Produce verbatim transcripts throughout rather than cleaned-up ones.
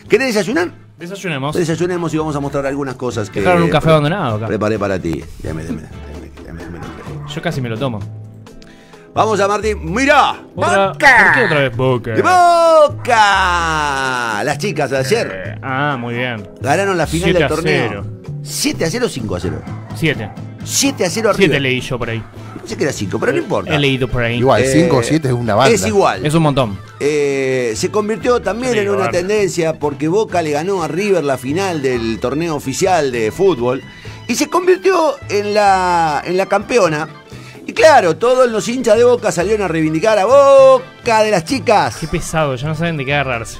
¿Querés desayunar? Desayunemos. Desayunemos y vamos a mostrar algunas cosas que... Dejaron un café abandonado acá. Preparé para ti. Dame, dame, dame, dame, dame. Yo casi me lo tomo. Vamos a Martín. ¡Mira! Otra, ¡Boca! ¿Por qué otra vez Boca? ¡De Boca! Las chicas de ayer Eh, ah, muy bien. ganaron la final siete del a torneo. cero. ¿siete a cero o cinco a cero? siete. siete a cero arriba. siete leí yo por ahí. Pensé que era cinco, pero no importa. He leído por ahí. Igual, Eh, cinco o siete es una banda. Es igual. Es un montón. Eh, se convirtió también Sí, en una Bárbaro. tendencia porque Boca le ganó a River la final del torneo oficial de fútbol y se convirtió en la, en la campeona. Y claro, todos los hinchas de Boca salieron a reivindicar a Boca de las chicas. Qué pesado, ya no saben de qué agarrarse.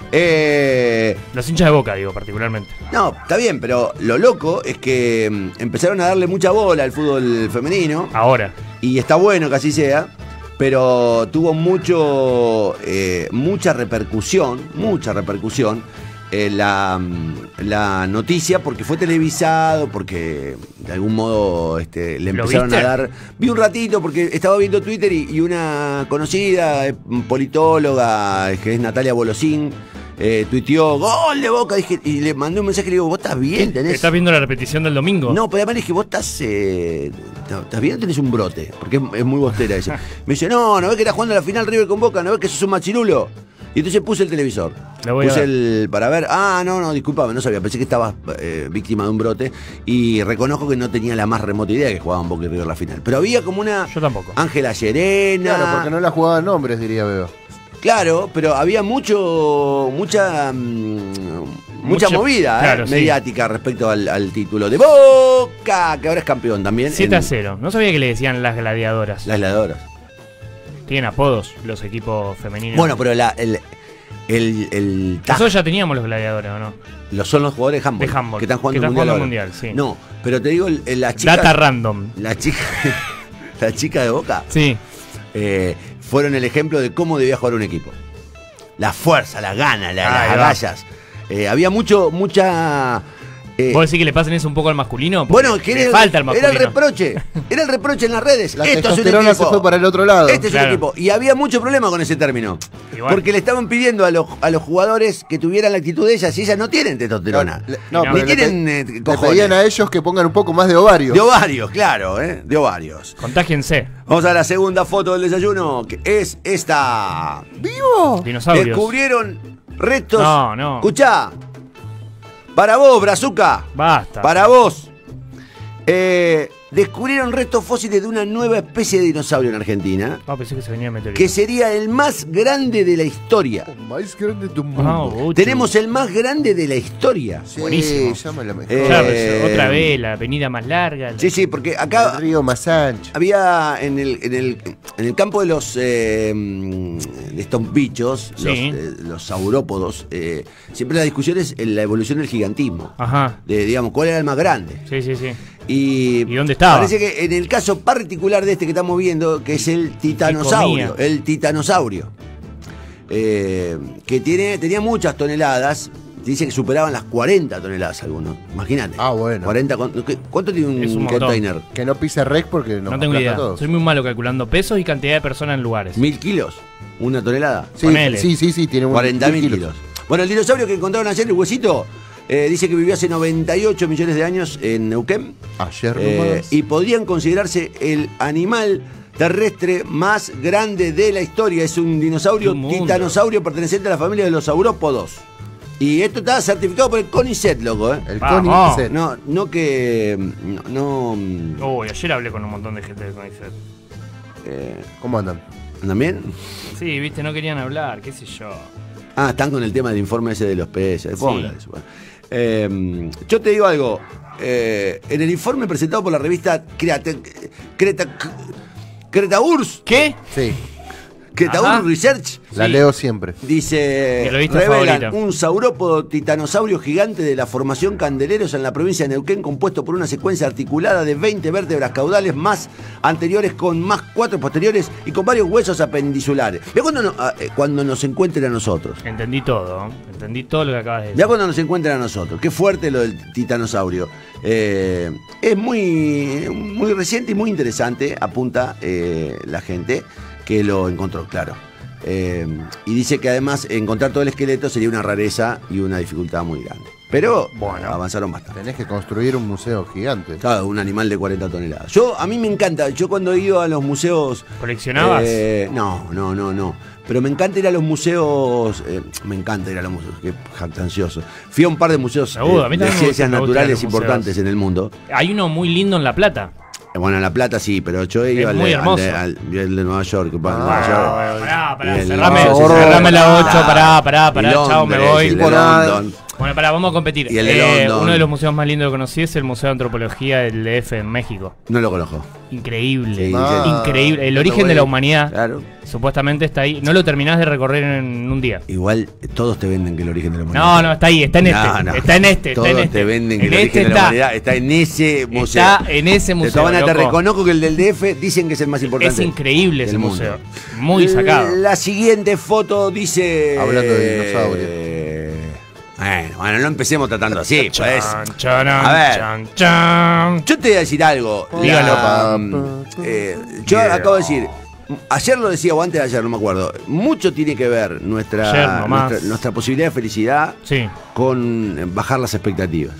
Eh, Los hinchas de Boca, digo, particularmente. no, está bien, pero lo loco es que mm, empezaron a darle mucha bola al fútbol femenino. Ahora. Y está bueno que así sea, pero tuvo mucho, eh, mucha repercusión, mucha repercusión eh, la, la noticia porque fue televisado, porque de algún modo este, le ¿Lo empezaron viste? a dar... Vi un ratito porque estaba viendo Twitter y, y una conocida eh, politóloga, que es Natalia Bolosín, eh, tuiteó, ¡gol de Boca! Dije, y le mandé un mensaje y le digo, ¿vos estás bien? ¿Tenés... ¿Estás viendo la repetición del domingo? No, pero además le dije, vos estás, eh, ¿estás bien o tenés un brote? Porque es, es muy bostera ese. Me dice, no, ¿no ves que era jugando la final River con Boca? ¿No ves que sos un machirulo? Y entonces puse el televisor. Lo voy a Puse ver. el para ver. Ah, no, no, discúlpame, no sabía. Pensé que estabas eh, víctima de un brote. Y reconozco que no tenía la más remota idea de que jugaban Boca y River la final. Pero había como una... Yo tampoco. Ángela Llerena. Claro, porque no la jugaban nombres, diría Bebo. Claro, pero había mucho, mucha, mm, mucha Mucho- movida eh, claro, sí. mediática respecto al, al título de Boca, que ahora es campeón también. siete a en cero. No sabía que le decían las gladiadoras. Las gladiadoras. Tienen apodos los equipos femeninos. Bueno, pero la, el, el, el taj- Nosotros ya teníamos los gladiadores, ¿o no? los son los jugadores de handball, De handball, que están jugando que el están mundial, jugando ahora. el mundial, sí. No, pero te digo, el- el- la chica, Data random. la chica, la chica de Boca Sí. eh, fueron el ejemplo de cómo debía jugar un equipo. La fuerza, la gana, la- Ahí las va. agallas. Eh, había mucho, mucha. eh, ¿Vos decís que le pasen eso un poco al masculino? Porque Bueno, que le era, el- falta al era masculino. el reproche. Era el reproche en las redes. La Esto es un testosterona equipo. se fue para el otro lado. Este es Claro. un equipo. Y había mucho problema con ese término. Igual. Porque le estaban pidiendo a los, a los jugadores que tuvieran la actitud de ellas y ellas no tienen testosterona. Le- no, No, Ni pero le tienen pe- eh, le cojones. pedían a ellos que pongan un poco más de ovarios. De ovarios, claro, ¿eh? De ovarios. Contágiense. Vamos a la segunda foto del desayuno, que es esta. ¡Vivo! Dinosaurios. Descubrieron restos. No, no. Escuchá. Para vos, Brazuca. Basta. Para vos. Eh, descubrieron restos fósiles de una nueva especie de dinosaurio en Argentina, Ah, pensé que se venía a meter. que sería el más grande de la historia. Más grande de tu Ah, mundo. Buchu. Tenemos el más grande de la historia. Sí, buenísimo. llámala mejor. Eh, Claro, pero otra vez, la avenida más larga. la- Sí, sí, porque El acá río más ancho. había en el, en el, en el campo de los eh, de estos bichos, los, Sí. eh, los saurópodos, eh, siempre la discusión es en la evolución del gigantismo. Ajá. De, digamos, ¿cuál era el más grande? Sí, sí, sí. Y, ¿Y dónde estaba? Parece que en el caso particular de este que estamos viendo, que es el titanosaurio, comía? el titanosaurio, eh, que tiene, tenía muchas toneladas, dice que superaban las cuarenta toneladas algunos, imagínate. Ah, bueno. cuarenta, con- ¿qué- ¿Cuánto tiene un, Es un montón. container? Que no pise rec porque nos No tengo aplasta idea. a todos. Soy muy malo calculando pesos y cantidad de personas en lugares. ¿Mil kilos? ¿Una tonelada? Sí, Ponele. sí, sí, sí, tiene un cuarenta mil kilos. Bueno, el dinosaurio que encontraron ayer, el huesito, eh, dice que vivió hace noventa y ocho millones de años en Neuquén. Ayer Eh, nomás. y podrían considerarse el animal terrestre más grande de la historia. Es un dinosaurio Del mundo. titanosaurio perteneciente a la familia de los saurópodos. Y esto está certificado por el CONICET, loco, ¿eh? El Vamos. Connie No, no que. No. no Uy, ayer hablé con un montón de gente de Conicet. eh, ¿Cómo andan? ¿Andan bien? Sí, viste, no querían hablar, qué sé yo. Ah, están con el tema del informe ese de los peces. Después Sí. vamos a hablar de eso. Bueno. Eh, yo te digo algo. Eh, en el informe presentado por la revista Creta, Creta, Cretaurs, ¿Qué? Sí, Cretaurs Ajá. Research, la Sí. leo siempre. dice, Mi revista revelan favorita. un saurópodo titanosaurio gigante de la formación Candeleros en la provincia de Neuquén, compuesto por una secuencia articulada de veinte vértebras caudales más anteriores con más cuatro posteriores y con varios huesos apendiculares. Ve cuando, no- ah, eh, cuando nos encuentren a nosotros. Entendí todo, ¿eh? Entendí todo lo que acabas de Ya decir. cuando nos encuentran a nosotros. Qué fuerte lo del titanosaurio. Eh, es muy, muy reciente y muy interesante, apunta eh, la gente que lo encontró, claro. Eh, y dice que además encontrar todo el esqueleto sería una rareza y una dificultad muy grande. Pero bueno, avanzaron bastante. Tenés que construir un museo gigante. Claro, un animal de cuarenta toneladas. Yo, a mí me encanta, yo cuando he ido a los museos... ¿Coleccionabas? Eh, no, no, no, no. Pero me encanta ir a los museos, eh, me encanta ir a los museos, qué jactancioso. Fui a un par de museos Seguro, eh, de ciencias naturales importantes en el mundo. Hay uno muy lindo en La Plata. Bueno, en La Plata sí, pero yo he ido al de, al, de, al, al de Nueva York. Ah, Nueva York. Pará, pará, el, cerrame, no, cerrame la ocho, pará, pará, pará, chao, me voy. El de London. Bueno, pará, vamos a competir. Y el de eh, London. Uno de los museos más lindos que conocí es el Museo de Antropología del D F en México. No lo conozco. Increíble, Sí, ah, increíble. El no origen de la humanidad, claro. supuestamente está ahí. No lo terminás de recorrer en un día. Igual todos te venden que el origen de la humanidad. No, no, está ahí, está en este. No, no. Está en este, Todos está en este. te venden que en el este origen de la está. humanidad está en ese museo. Está en ese museo. De todas maneras, te loco. reconozco que el del D F dicen que es el más importante. Es increíble ese del mundo. museo. Muy sacado. La siguiente foto dice. Hablando de dinosaurios. Eh, Bueno, bueno, no empecemos tratando así, pues. Chan, charan, A ver. chan, chan. Yo te voy a decir algo. Dígalo. La, eh, yo Yeah. acabo de decir, ayer lo decía o antes de ayer, no me acuerdo. Mucho tiene que ver Ayer nuestra, nomás. nuestra, nuestra posibilidad de felicidad Sí. con bajar las expectativas.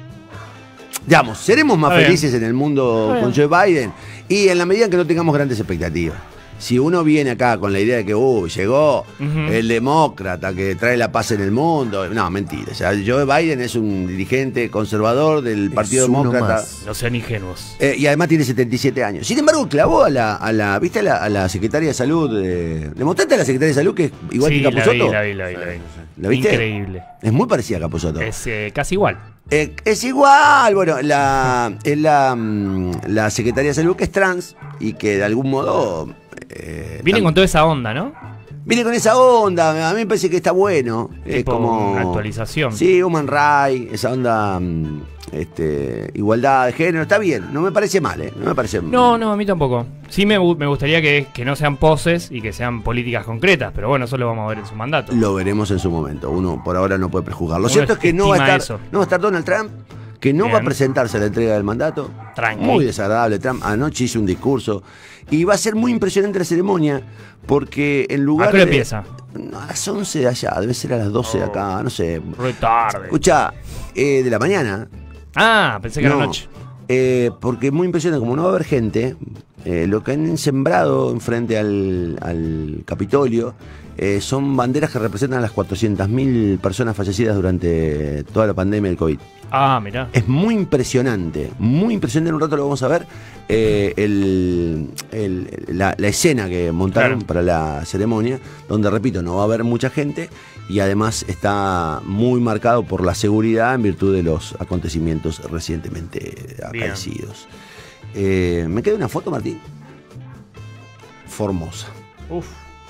Digamos, seremos más Está bien. felices en el mundo Está con Joe Biden y en la medida en que no tengamos grandes expectativas. Si uno viene acá con la idea de que uh, llegó Ujú. el demócrata que trae la paz en el mundo, no, mentira. O sea, Joe Biden es un dirigente conservador del Partido Es uno Demócrata. más. No sean ingenuos. Eh, y además tiene setenta y siete años. Sin embargo, clavó a la, a la ¿viste a la, a la secretaria de salud? Eh, ¿Le mostraste a la secretaria de salud que es igual Sí, que la Capusotto? vi, la vi, la vi, la vi. ¿La viste? Increíble. Es muy parecida a Capusotto. Es eh, casi igual. Eh, es igual, bueno, la, es la, mm, la Secretaría de Salud que es trans y que de algún modo... Eh, Vienen tam- con toda esa onda, ¿no? viene con esa onda, a mí me parece que está bueno. Es Tipo como... una actualización. Sí, Human Rights, esa onda, mm, este, igualdad de género, está bien, no me parece mal, ¿eh? No me parece No, no, a mí tampoco. Sí me, gu- me gustaría que, que no sean poses y que sean políticas concretas, pero bueno, eso lo vamos a ver en su mandato. Lo veremos en su momento, uno por ahora no puede prejuzgar. Lo Uno cierto es que no va a estima estar, eso. no va a estar Donald Trump, que no Bien. va a presentarse a la entrega del mandato. Tranqui. Muy desagradable. Trump anoche hizo un discurso y va a ser muy impresionante la ceremonia porque en lugar ¿A qué hora de- empieza? No, a las once de allá, debe ser a las doce de acá, no sé. Re tarde. Escucha, eh, de la mañana. Ah, pensé que era No, noche. eh, porque es muy impresionante, como no va a haber gente, eh, lo que han sembrado enfrente al, al Capitolio eh, son banderas que representan a las cuatrocientas mil personas fallecidas durante toda la pandemia del COVID. Ah, mirá. Es muy impresionante, muy impresionante. En un rato lo vamos a ver. eh, el- el- la, la escena que montaron Claro. para la ceremonia, donde, repito, no va a haber mucha gente y además está muy marcado por la seguridad en virtud de los acontecimientos recientemente Bien. acaecidos. Eh, ¿Me queda una foto, Martín? Formosa. Uf.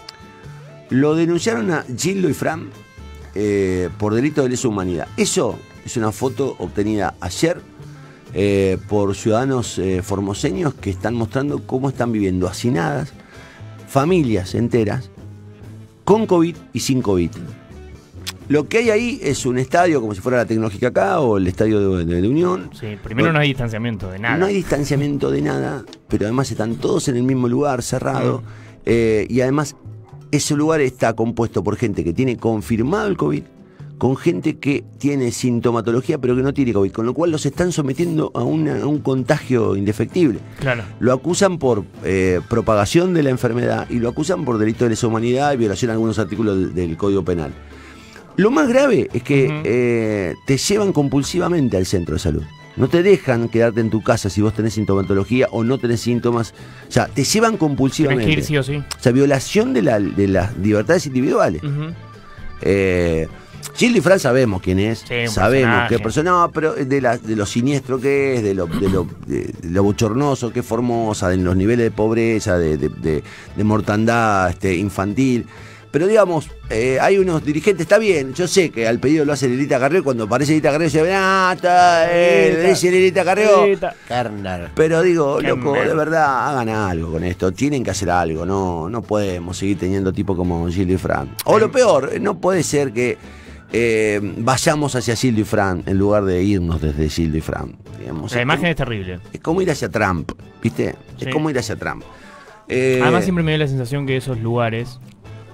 Lo denunciaron a Gildo y Fran eh, por delito de lesa humanidad. Eso es una foto obtenida ayer eh, por ciudadanos eh, formoseños que están mostrando cómo están viviendo hacinadas familias enteras con COVID y sin COVID. Lo que hay ahí es un estadio como si fuera la Tecnológica acá o el estadio de, de- de Unión. Sí, primero no hay distanciamiento de nada. No hay distanciamiento de nada, pero además están todos en el mismo lugar, cerrado. Mm. eh, y además, ese lugar está compuesto por gente que tiene confirmado el COVID, con gente que tiene sintomatología, pero que no tiene COVID, con lo cual los están sometiendo a, una- a un contagio indefectible. Claro. Lo acusan por eh, propagación de la enfermedad y lo acusan por delito de lesa humanidad y violación a algunos artículos del, del Código Penal. Lo más grave es que Ujú. eh, te llevan compulsivamente al centro de salud. No te dejan quedarte en tu casa si vos tenés sintomatología o no tenés síntomas. O sea, te llevan Tienes compulsivamente. que ir sí o sí. O sea, violación de, la- de las libertades individuales. Ujú. Eh, Gildo y Fran sabemos quién es, Sí, un sabemos personaje. qué persona, no, pero de, la- de lo siniestro que es, de lo, de lo, de- de lo bochornoso que es Formosa, de los niveles de pobreza, de, de- de- de mortandad este, infantil. Pero digamos, eh, hay unos dirigentes, está bien, yo sé que al pedido lo hace Lilita Carrió, cuando aparece Lilita Carrió se ve, ah, está, eh, le dice Lilita Carrió. Lilita. Carnal. Pero digo, Qué loco, mierda. de verdad, hagan algo con esto. Tienen que hacer algo. No, no podemos seguir teniendo tipo como Gildo y Fran. O lo peor, no puede ser que eh, vayamos hacia Gildo y Fran en lugar de irnos desde Gildo y Fran. Digamos. La Es imagen como- es terrible. es como ir hacia Trump, ¿viste? Sí. Es como ir hacia Trump. Eh, Además siempre me dio la sensación que esos lugares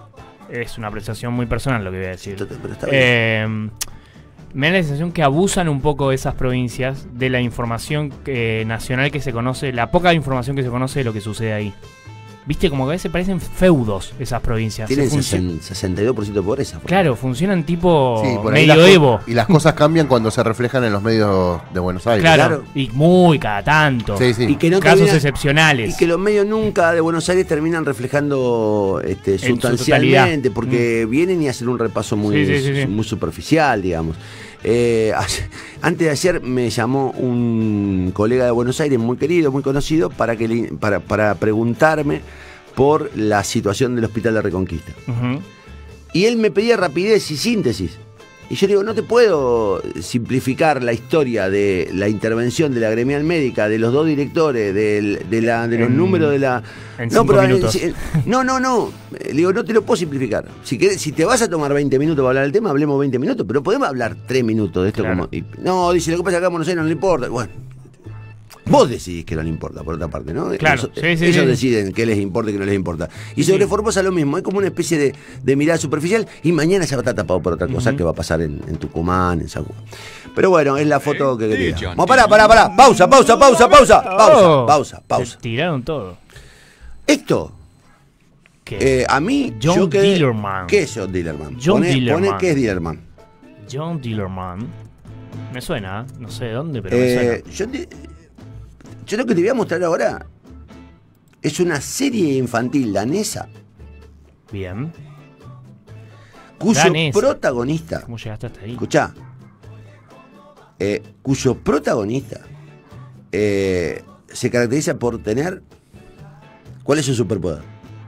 es una apreciación muy personal lo que voy a decir. Pero está bien. Eh, me da la sensación que abusan un poco esas provincias de la información eh, nacional que se conoce, la poca información que se conoce de lo que sucede ahí. Viste, como que a veces parecen feudos esas provincias. Tienen Se sesenta y dos por ciento de pobreza. Claro, funcionan tipo Sí, por ahí las medioevo. co- Y las cosas cambian cuando se reflejan en los medios de Buenos Aires. Claro, Claro. y muy cada tanto. Sí, sí. Y que no Casos termina- excepcionales. Y que los medios nunca de Buenos Aires terminan reflejando este, En su sustancialmente, totalidad. porque vienen y hacen un repaso muy, Sí, sí, sí, sí. muy superficial, digamos. Eh, ayer- antes de ayer me llamó un colega de Buenos Aires, muy querido, muy conocido, para, que le- para, para preguntarme por la situación del Hospital de Reconquista. Ujú. Y él me pedía rapidez y síntesis. Y yo digo, no te puedo simplificar la historia de la intervención de la gremial médica, de los dos directores, del- de, la, de los En- números de la... en no, cinco pero, eh, minutos. si- no, no, no. Le digo, no te lo puedo simplificar. Si, querés- si te vas a tomar veinte minutos para hablar del tema, hablemos veinte minutos, pero podemos hablar tres minutos de esto. Claro. Como, y- no, dice, lo que pasa es que acá en Buenos Aires no le importa. Bueno, vos decidís que no le importa, por otra parte, ¿no? Claro, Ellos, sí, sí, ellos sí. deciden qué les importa y qué no les importa. Y Sí. sobre Formosa lo mismo, es como una especie de, de mirada superficial y mañana ya va a estar tapado por otra cosa que va a pasar en, en Tucumán, en San Juan. Pero bueno, es la foto que quería. Vamos, pará, pará, pará. Pausa, pausa, pausa, pausa. Pausa, Oh, pausa, se pausa. tiraron todo. Esto, ¿Qué? eh, a mí, John yo quedé... Dillerman. ¿Qué es John Dillerman? John Poné- Dillerman. poné qué es Dillerman. John Dillerman. Me suena, ¿eh? No sé de dónde, pero me Eh, suena. yo, te- yo lo que te voy a mostrar ahora es una serie infantil danesa Bien. cuyo Danesa. protagonista, ¿Cómo llegaste hasta ahí? escuchá, eh, cuyo protagonista eh, se caracteriza por tener, ¿cuál es su superpoder?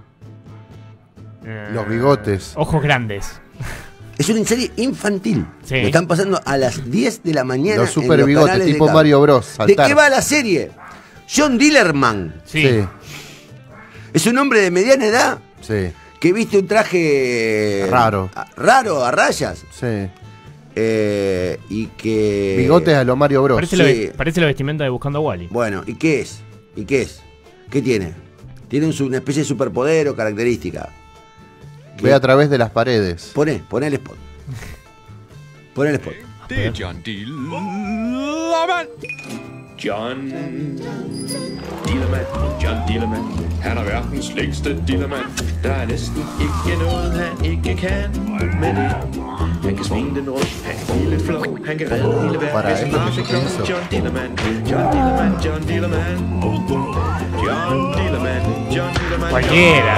Eh, Los bigotes. Ojos grandes. Es una serie infantil. Sí. Lo están pasando a las diez de la mañana. Los super en bigotes, canales de tipo cable. Mario Bros. ¿De Saltar. qué va la serie? John Dillerman. Sí. Sí, Es un hombre de mediana edad sí, que viste un traje Raro. a- raro a rayas sí. eh, y que Bigotes a lo Mario Bros. Parece, Sí. la, ve- parece la vestimenta de Buscando a Wally. Bueno, ¿y qué es? ¿Y qué es? ¿Qué tiene? Tiene un su- una especie de superpoder o característica. Ve a través de las paredes. Poné, poné el spot. Poné el spot. Det er John Dillermand. John Dillermand, John Dillermand. Han er verdens længste dillermand. Der er næsten ikke noget, han ikke kan med det. Han kan svinge den rundt, han kan give lidt flow. Han kan redde hele verden, Para hvis han esto bare que fik yo lov. pienso. John Dillermand, John Dillermand, John Dillermand. John Dillermand, John Dillermand. Cualquiera.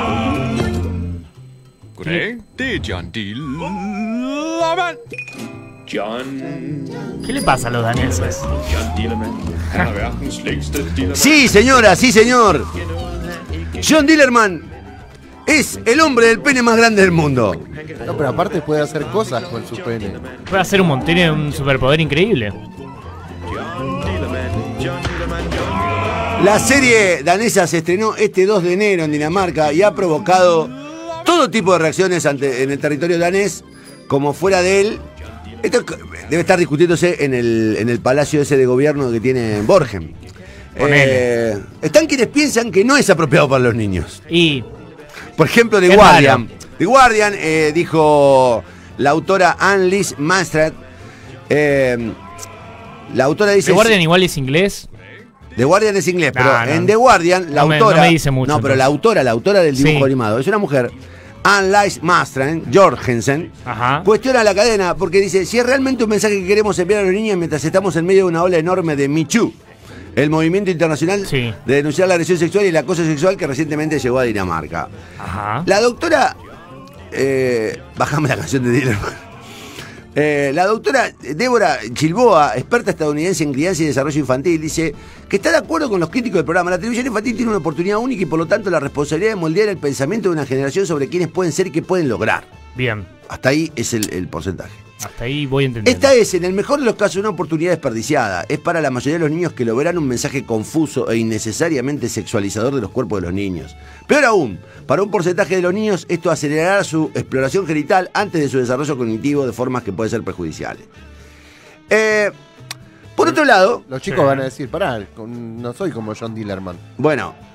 Goddag, det er John Dillermand. John ¿Qué le pasa a los daneses? John Dillermand. Han er verdens længste dillermand. Sí, señora, sí, señor. John Dillerman es el hombre del pene más grande del mundo. No, pero aparte puede hacer cosas con su pene. Puede hacer un montón, tiene un superpoder increíble. La serie danesa se estrenó este dos de enero en Dinamarca y ha provocado todo tipo de reacciones ante, en el territorio danés, como fuera de él. Esto debe estar discutiéndose en el, en el palacio ese de gobierno que tiene en Borgen. Ponele. Eh, están quienes piensan que no es apropiado para los niños. Y Por ejemplo, The Qué Guardian. raro. The Guardian eh, dijo la autora Anne-Lise Manstad. Eh, la autora dice. The Guardian igual es inglés. The Guardian es inglés, pero No, no. en The Guardian la No me- autora. no me dice mucho, No, pero la entonces. autora, la autora del dibujo Sí. animado, es una mujer. Anne-Lise Manstad, Jorgensen, Ajá. cuestiona la cadena porque dice: si es realmente un mensaje que queremos enviar a los niños mientras estamos en medio de una ola enorme de Me Too, el movimiento internacional Sí. de denunciar la agresión sexual y el acoso sexual que recientemente llegó a Dinamarca. Ajá. La doctora. Eh, bajame la canción de Dillerman. Eh, la doctora Débora Chilboa, experta estadounidense en crianza y desarrollo infantil, dice que está de acuerdo con los críticos del programa. La televisión infantil tiene una oportunidad única y por lo tanto la responsabilidad de moldear el pensamiento de una generación sobre quiénes pueden ser y qué pueden lograr. Bien. Hasta ahí es el, el porcentaje. Hasta ahí voy entendiendo. Esta es, en el mejor de los casos, una oportunidad desperdiciada. Es para la mayoría de los niños que lo verán un mensaje confuso e innecesariamente sexualizador de los cuerpos de los niños. Peor aún, para un porcentaje de los niños, esto acelerará su exploración genital antes de su desarrollo cognitivo de formas que pueden ser perjudiciales. Eh, por otro lado, Los chicos Sí. van a decir, pará, con- no soy como John Dillerman. bueno,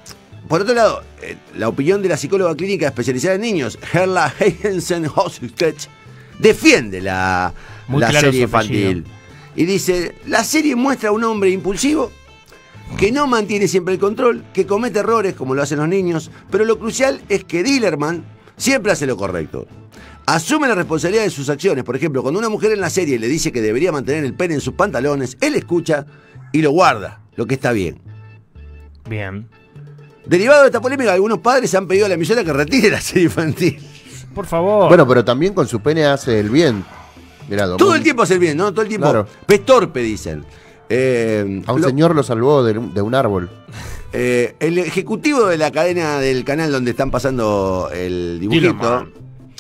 por otro lado, eh, la opinión de la psicóloga clínica especializada en niños, Herla Heisensen-Hostech, defiende la, Muy la claro serie su apellido. infantil. Y dice, la serie muestra a un hombre impulsivo que no mantiene siempre el control, que comete errores como lo hacen los niños, pero lo crucial es que Dillerman siempre hace lo correcto. Asume la responsabilidad de sus acciones. Por ejemplo, cuando una mujer en la serie le dice que debería mantener el pene en sus pantalones, él escucha y lo guarda, lo que está bien. Bien. Derivado de esta polémica, algunos padres han pedido a la emisora que retire la serie infantil. Por favor. Bueno, pero también con su pene hace el bien. Mirá, Todo el tiempo hace el bien, ¿no? Todo el tiempo. Claro. Pez torpe, dicen. Eh, A un lo- señor lo salvó de, un- de un árbol. eh, el ejecutivo de la cadena del canal donde están pasando el dibujito Dillerman.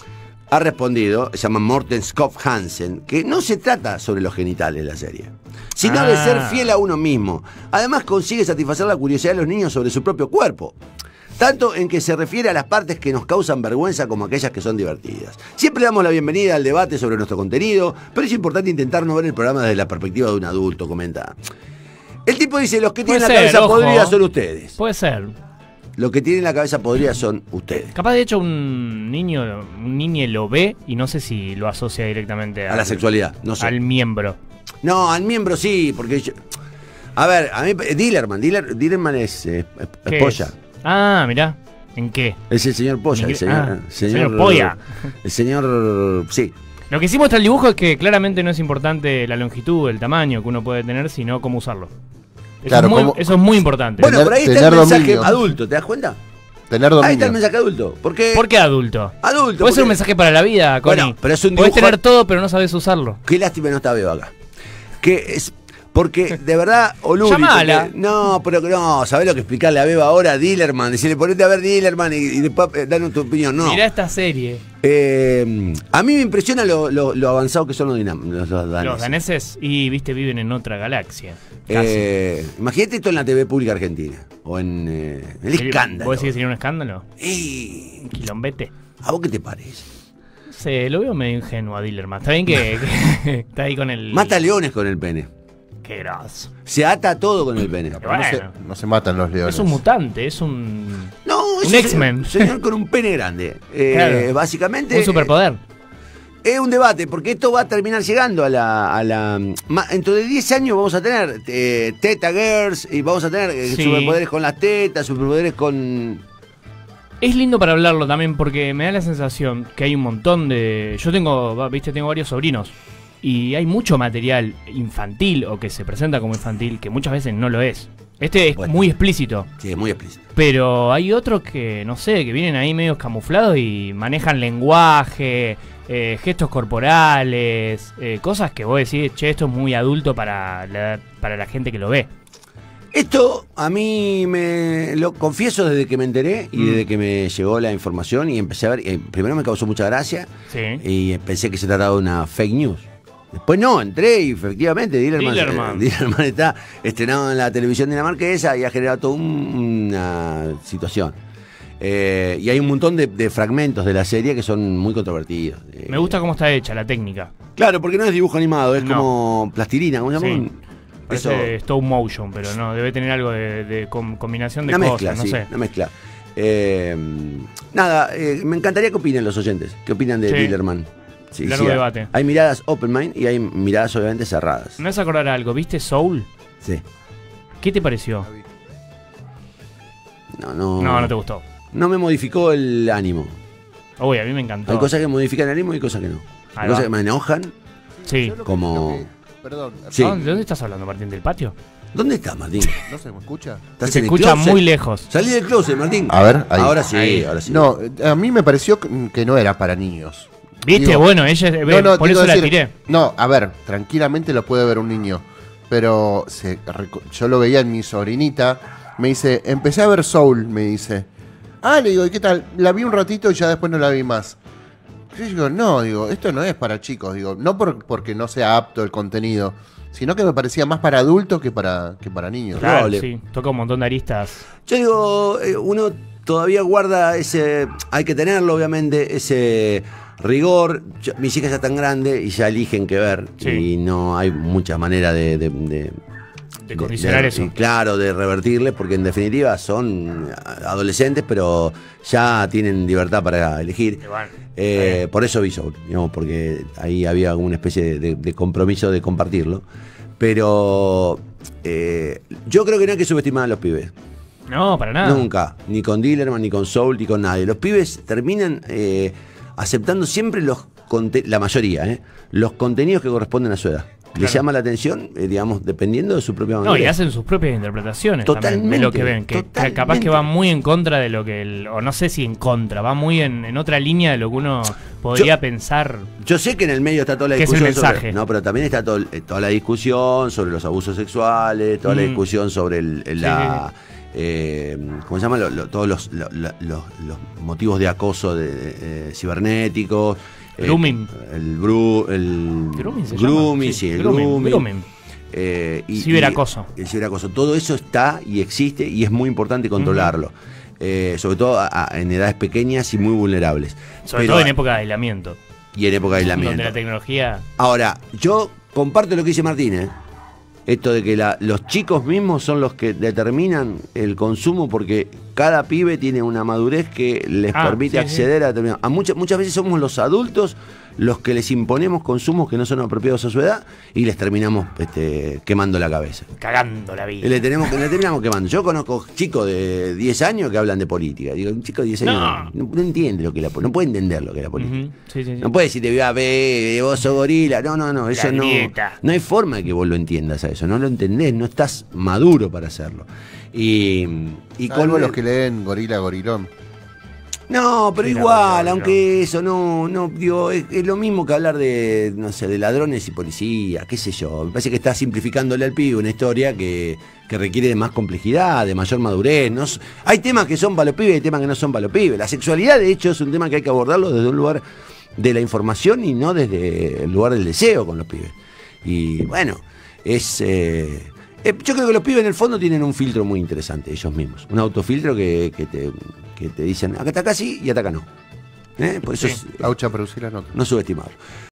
ha respondido, se llama Morten Skov Hansen, que no se trata sobre los genitales de la serie, sino de Ah. ser fiel a uno mismo. Además consigue satisfacer la curiosidad de los niños sobre su propio cuerpo, tanto en que se refiere a las partes que nos causan vergüenza como aquellas que son divertidas. Siempre damos la bienvenida al debate sobre nuestro contenido, pero es importante intentar no ver el programa desde la perspectiva de un adulto, comenta. El tipo dice, los que tienen Puede la ser, cabeza ojo. podrida son ustedes. Puede ser. Los que tienen la cabeza podrida son ustedes. Capaz de hecho un niño, un niño lo ve y no sé si lo asocia directamente A la sexualidad, no sé. al miembro. No, al miembro sí, porque yo- a ver, a mí Dillerman, Diller, Dillerman es, eh, es- es ¿Qué polla. es? Ah, mirá. ¿En qué? Es el señor polla, el Ingre- señor, ah, señor, señor polla. El señor, sí. Lo que sí muestra el dibujo es que claramente no es importante la longitud, el tamaño que uno puede tener, sino cómo usarlo. Eso, Claro, es, muy, cómo- eso es muy importante. Bueno, Tener- por ahí está el tener mensaje dominio. adulto, ¿te das cuenta? Tener Ahí está el dominio. mensaje adulto. Porque, ¿Por qué adulto? Adulto. Puede ser un porque- mensaje para la vida, Connie. Bueno, pero es un Puedes dibujo- tener todo, pero no sabes usarlo. Qué lástima que no está Beba acá. Que es. Porque de verdad, Oluri. Llamala. porque- No, pero no, ¿sabés lo que explicarle a Beba ahora? Dillerman. Decirle, ponete a ver Dillerman y, y después eh, danos tu opinión. No. Mirá esta serie. Eh, a mí me impresiona lo, lo, lo avanzado que son los, dinam- los, los daneses. Los daneses, y viste, viven en otra galaxia. Casi. Eh, imagínate esto en la T V pública argentina. O en eh, el Sería- escándalo. ¿Vos decís que sería un escándalo? Eh, Un quilombete. ¿A vos qué te parece? No sé, lo veo medio ingenuo a Dillerman. Está bien que, que está ahí con el... Mata leones con el pene. Qué grosso. Se ata todo con el pene. Pero no, se, Bueno. no se matan los leones. Es un mutante, es un... No, es Un X-Men. Señor, señor con un pene grande. Eh, Claro. Básicamente. Un superpoder. Es un debate, porque esto va a terminar llegando a la. A la ma- dentro de diez años vamos a tener eh, Teta Girls y vamos a tener eh, Sí. superpoderes con las tetas, superpoderes con. Es lindo para hablarlo también porque me da la sensación que hay un montón de... Yo tengo, va, viste, tengo varios sobrinos y hay mucho material infantil o que se presenta como infantil que muchas veces no lo es. Este es Bueno. muy explícito, Sí, es muy explícito. pero hay otros que, no sé, que vienen ahí medios camuflados y manejan lenguaje, eh, gestos corporales, eh, cosas que vos decís, che, esto es muy adulto para la, para la gente que lo ve. Esto a mí me lo confieso desde que me enteré y Mm. desde que me llegó la información y empecé a ver. eh, primero me causó mucha gracia Sí. y pensé que se trataba de una fake news. Después no, entré y efectivamente Dillerman, Dillerman. eh, Dillerman está estrenado en la televisión dinamarquesa y ha generado toda un- una situación. Eh, y hay un montón de, de fragmentos de la serie que son muy controvertidos. Eh, Me gusta cómo está hecha la técnica. Claro, porque no es dibujo animado, es No. como plastilina, ¿cómo se llama? Sí. Un- Parece Eso, stop motion, pero no, debe tener algo de, de com- combinación de una cosas, mezcla, no sí, sé. una mezcla. Eh, nada, eh, me encantaría que opinen los oyentes. ¿Qué opinan de Sí. Dillerman? Sí, Largo sí, debate. Hay miradas open mind y hay miradas obviamente cerradas. Me vas a acordar algo, ¿viste Soul? Sí. ¿Qué te pareció? No, no. No, no te gustó. No me modificó el ánimo. Uy, a mí me encantó. Hay cosas que modifican el ánimo y hay cosas que no. Hay Ahí cosas va. que me enojan. Sí. Yo lo que- como- lo que- Perdón, Sí. ¿De dónde estás hablando, Martín? ¿Del patio? ¿Dónde estás, Martín? ¿no se me escucha? ¿Estás Se en el escucha closet? muy lejos. Salí del closet, Martín. A ver, ahí. Ahora sí, Ahí. ahora sí. No, a mí me pareció que que no era para niños. ¿Viste? Digo- Bueno, ella, ve, No, no, por quiero eso la decir- tiré. No, a ver, tranquilamente lo puede ver un niño. Pero se, reco- yo lo veía en mi sobrinita. Me dice, empecé a ver Soul, me dice. Ah, le digo, ¿y qué tal? La vi un ratito y ya después no la vi más. Yo digo, no, digo, esto no es para chicos. Digo, no por, porque no sea apto el contenido, sino que me parecía más para adultos que para, que para niños. Claro, Probable. sí. Toca un montón de aristas. Yo digo, eh, uno todavía guarda ese, hay que tenerlo obviamente, ese rigor. Yo- mis hijas ya están grandes y ya eligen qué ver Sí. y no hay mucha manera de, de- de- De condicionar de- eso. y claro, de revertirles, porque en definitiva son adolescentes, pero ya tienen libertad para elegir. Y bueno, Eh, está por eso vi Soul, digamos, porque ahí había una especie de, de- de compromiso de compartirlo. Pero eh, yo creo que no hay que subestimar a los pibes. No, para nada. Nunca. Ni con Dillerman, ni con Soul, ni con nadie. Los pibes terminan eh, aceptando siempre los conte- la mayoría, eh, los contenidos que corresponden a su edad. Les Claro. llama la atención, eh, digamos, dependiendo de su propia manera. No, y hacen sus propias interpretaciones también de Totalmente, lo que ven. Que totalmente. capaz que va muy en contra de lo que. El, o no sé si en contra, va muy en, en otra línea de lo que uno podría Yo- pensar. Yo sé que en el medio está toda la ¿Qué es el discusión sobre, mensaje? no, pero también está todo, eh, toda la discusión sobre los abusos sexuales, toda la Mm. discusión sobre el, el- Sí, la eh, ¿cómo se llama? Lo- lo- todos los, lo- lo- los, los motivos de acoso de, de- eh, cibernéticos. eh, Grooming. el bru, el Grooming se grooming, llama. sí, el grooming, grooming. grooming. Eh, y- Ciberacoso. y- el ciberacoso. Todo eso está y existe y es muy importante controlarlo. Eh, sobre todo a- a- en edades pequeñas y muy vulnerables. Sobre Pero- todo en época de aislamiento. y en época de aislamiento. Donde la tecnología. Ahora, yo comparto lo que dice Martínez. Esto de que la- los chicos mismos son los que determinan el consumo porque cada pibe tiene una madurez que les Ah, permite sí, acceder a determinados. A muchas, muchas veces somos los adultos los que les imponemos consumos que no son apropiados a su edad y les terminamos este, quemando la cabeza. Cagando la vida. Y le, tenemos, le terminamos quemando. Yo conozco chicos de diez años que hablan de política. Digo, un chico de diez años No. no, no entiende lo que es la política, no puede entender lo que es la política. Ujú, sí, sí, sí. No puede decirte, viva ve, vos sos gorila. No, no, no, eso no. grieta. No hay forma de que vos lo entiendas a eso. No lo entendés, no estás maduro para hacerlo. Y, y Salvo con los que leen Gorila Gorilón. No, pero Sí, la igual, verdad, aunque eso no, no, digo, es, es lo mismo que hablar de, no sé, de ladrones y policías, qué sé yo. Me parece que está simplificándole al pibe una historia que, que requiere de más complejidad, de mayor madurez. No, s- hay temas que son para los pibes y hay temas que no son para los pibes. La sexualidad, de hecho, es un tema que hay que abordarlo desde un lugar de la información y no desde el lugar del deseo con los pibes. Y bueno, es... eh, eh, yo creo que los pibes en el fondo tienen un filtro muy interesante ellos mismos. Un autofiltro que, que, te, que te dicen, acá está acá sí y acá acá no. ¿Eh? Por eso Sí. es, Aucha, producir la nota. no subestimarlo.